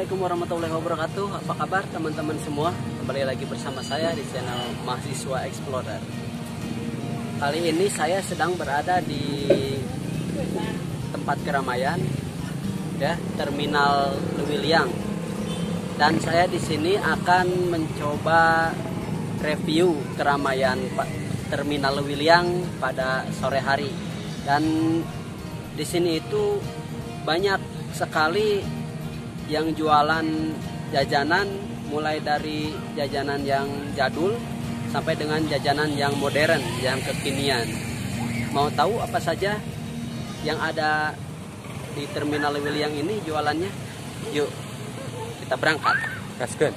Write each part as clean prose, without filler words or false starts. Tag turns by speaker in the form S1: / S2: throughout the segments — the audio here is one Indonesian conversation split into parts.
S1: Assalamualaikum warahmatullahi wabarakatuh. Apa kabar teman-teman semua? Kembali lagi bersama saya di channel Mahasiswa Explorer. Kali ini saya sedang berada di tempat keramaian, ya, Terminal Lewiliang. Dan saya di sini akan mencoba review keramaian Terminal Lewiliang pada sore hari. Dan di sini itu banyak sekali yang jualan jajanan, mulai dari jajanan yang jadul sampai dengan jajanan yang modern, yang kekinian. Mau tahu apa saja yang ada di Terminal Lewiliang ini jualannya? Yuk, kita berangkat.
S2: Gaskeun.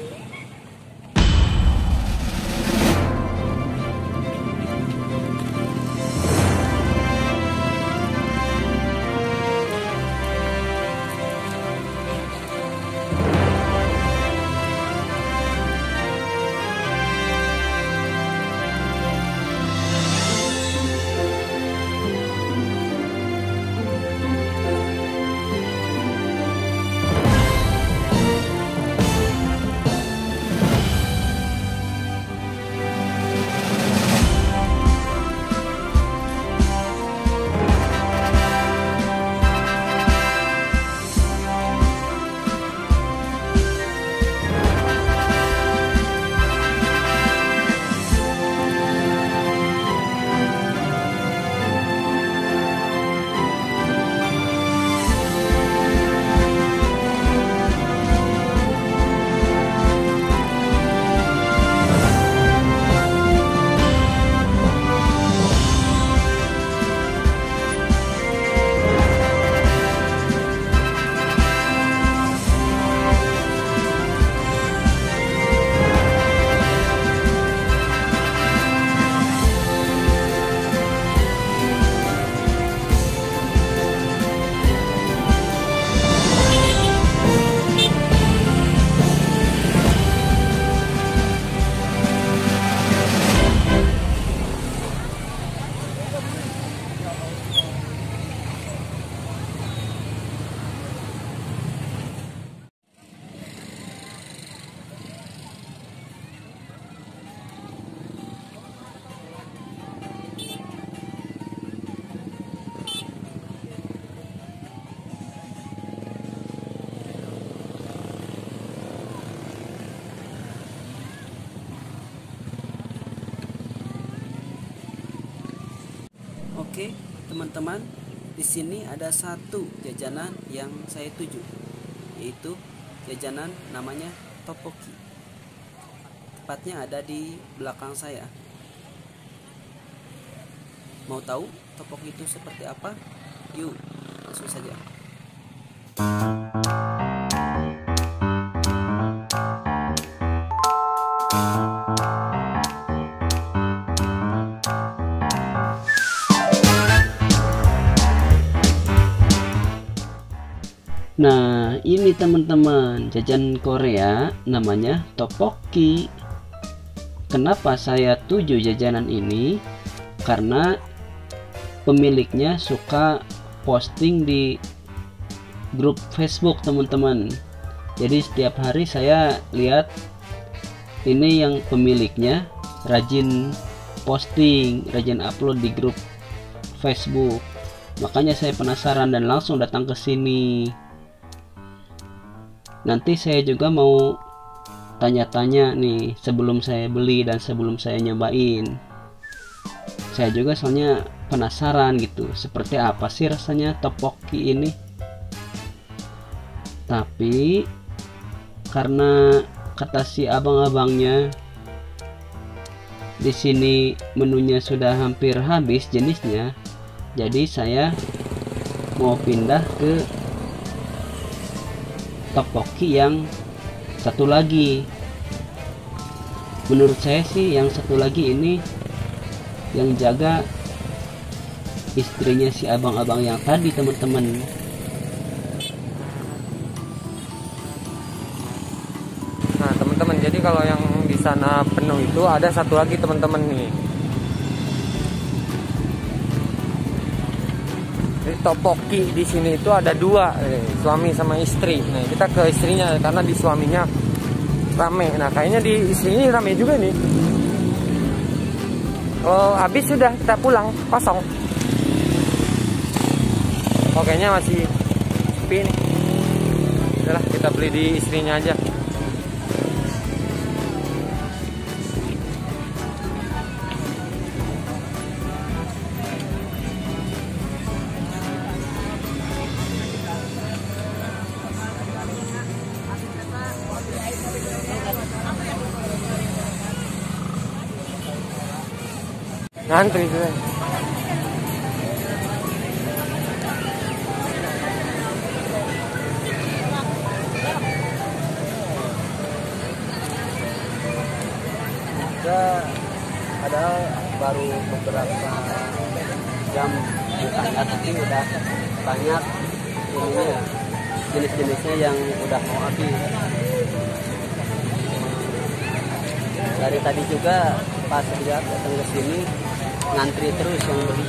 S1: Oke, teman-teman, di sini ada satu jajanan yang saya tuju, yaitu jajanan namanya topoki. Tepatnya ada di belakang saya. Mau tahu topoki itu seperti apa? Yuk, langsung saja. Nah, ini teman-teman, jajan Korea namanya topoki. Kenapa saya tuju jajanan ini? Karena pemiliknya suka posting di grup Facebook, teman-teman. Jadi setiap hari saya lihat ini yang pemiliknya rajin posting, rajin upload di grup Facebook. Makanya saya penasaran dan langsung datang ke sini. Nanti saya juga mau tanya-tanya nih sebelum saya beli dan sebelum saya nyobain. Saya juga soalnya penasaran gitu, seperti apa sih rasanya topoki ini. Tapi karena kata si abang-abangnya di sini menunya sudah hampir habis jenisnya, jadi saya mau pindah ke topoki yang satu lagi. Menurut saya sih yang satu lagi ini yang jaga istrinya si abang-abang yang tadi, teman-teman.
S2: Nah, teman-teman, jadi kalau yang di sana penuh itu ada satu lagi, teman-teman nih. topoki di sini itu ada dua, suami sama istri. Nah, kita ke istrinya karena di suaminya rame. Nah, kayaknya di istri ini rame juga nih. Oh, habis sudah kita pulang, kosong. Oh, kayaknya masih sepi nih. Udahlah, kita beli di istrinya aja. Ngantri sudah.
S1: Padahal baru beberapa jam bukanya, tapi udah banyak ininya, jenis-jenisnya yang udah mau habis. Dari tadi juga pas lihat datang ke sini ngantri terus yang beli.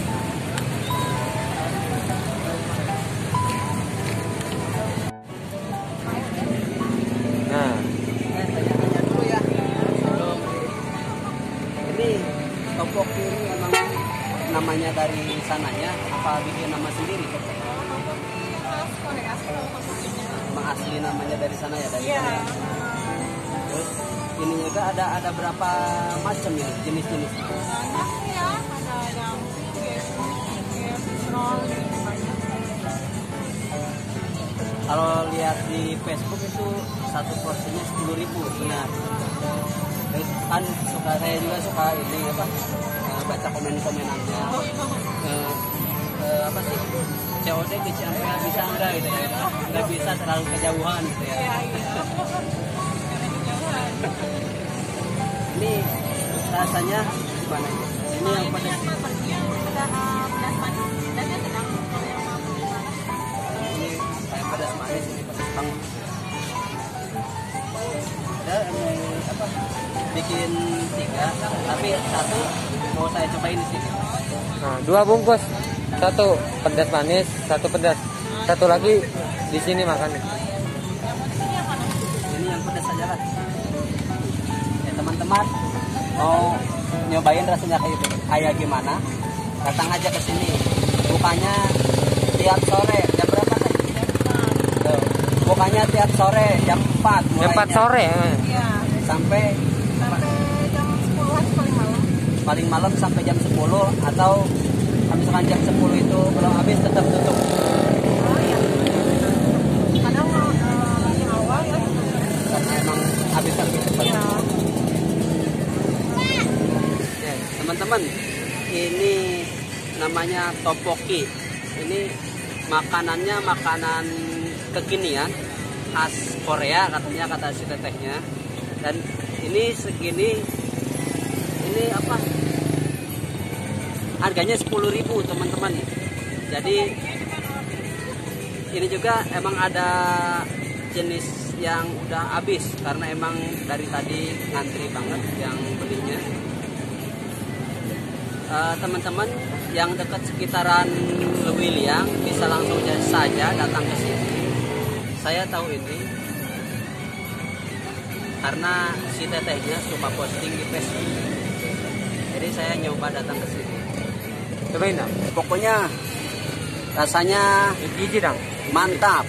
S2: Nah,
S1: Tanya-tanya dulu ya. Ini topoki ini emang namanya dari sananya apa bikin nama sendiri? Emang asli namanya dari sana ya, dari sana. Terus ini juga ada berapa macam ini jenis-jenis? Kalau lihat di Facebook itu satu porsinya 10.000, benar. Kan saya juga suka ini apa, baca komen-komenannya. Apa sih? COD ke Ciampea bisa enggak gitu ya? Enggak bisa, terlalu kejauhan gitu ya. Ini rasanya gimana? Ini yang pedas. Ini kayak pedas manis, ini pedas banget. Ada apa? Bikin 3, tapi 1 mau saya cobain di sini.
S2: nah, 2 bungkus. 1 pedas manis, 1 pedas. 1 lagi di sini makannya.
S1: Ini yang pedas aja lah. Ya teman-teman mau nyobain rasanya kayak gimana? Datang aja ke sini. Bukanya tiap sore jam berapa tadi? Bukanya tiap sore jam 4
S2: Jam 4 sore.
S3: Iya.
S1: Sampai
S3: Jam 10-an paling malam.
S1: paling malam sampai jam 10, atau kalau misalkan jam 10 itu belum habis tetap tutup.
S3: Oh iya. Kadang lagi awal ya.
S1: Karena emang habis-habis cepat.
S3: Iya.
S1: Ya, teman-teman, ini namanya topoki. Ini makanannya makanan kekinian khas Korea katanya, kata si tetehnya. Dan ini segini, ini apa? Harganya 10.000 teman-teman. Jadi ini juga emang ada jenis yang udah habis karena emang dari tadi ngantri banget yang belinya. Teman-teman yang dekat sekitaran Lewiliang bisa langsung saja datang ke sini. Saya tahu ini karena si tetehnya suka posting di Facebook. Jadi saya nyoba datang ke sini.
S2: Cobain dong.
S1: Pokoknya rasanya
S2: Gigi dong.
S1: mantap.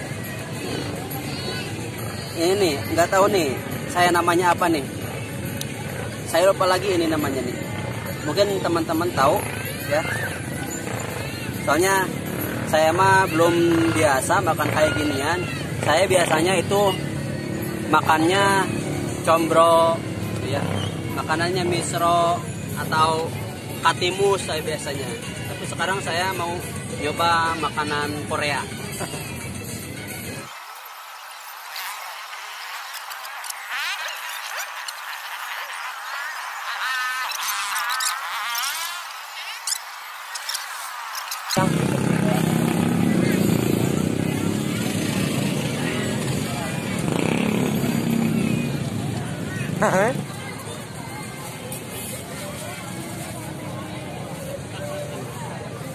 S1: Ini nggak tahu nih saya namanya apa nih. Saya lupa lagi ini namanya nih. Mungkin teman-teman tahu ya. Soalnya saya mah belum biasa makan kayak ginian. Saya biasanya itu makannya combro ya. Makanannya misro atau katimus saya biasanya. Tapi sekarang saya mau nyoba makanan Korea.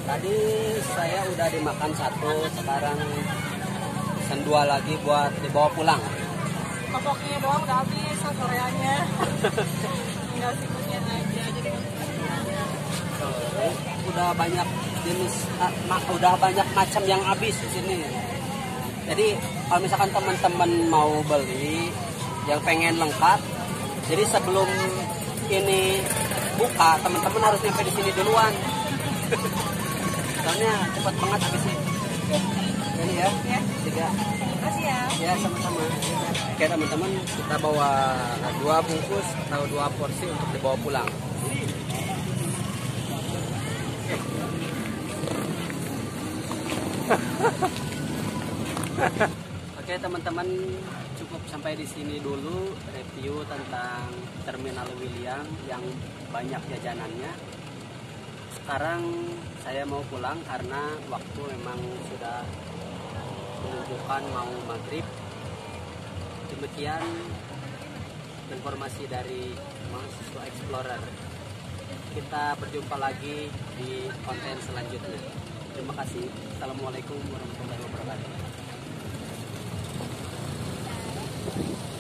S1: Tadi saya udah dimakan satu, sekarang pesan 2 lagi buat dibawa pulang.
S3: Topoknya doang udah habis, Koreanya. Tinggal seafoodnya aja. Jadi
S1: Udah banyak jenis, udah banyak macam yang habis di sini. Jadi kalau misalkan teman-teman mau beli yang pengen lengkap, jadi sebelum ini buka, teman-teman harus nyampe di sini duluan. Soalnya cepat banget habisnya. Ini ya,
S3: ya.
S1: 3.
S3: Makasih ya.
S1: Ya sama-sama. Oke teman-teman, kita bawa 2 bungkus atau 2 porsi untuk dibawa pulang. Oke teman-teman, cukup sampai di sini dulu review tentang Terminal William yang banyak jajanannya. Sekarang saya mau pulang karena waktu memang sudah menunjukkan mau maghrib. Demikian informasi dari Mahasiswa Explorer. Kita berjumpa lagi di konten selanjutnya. Terima kasih. Assalamualaikum warahmatullahi wabarakatuh.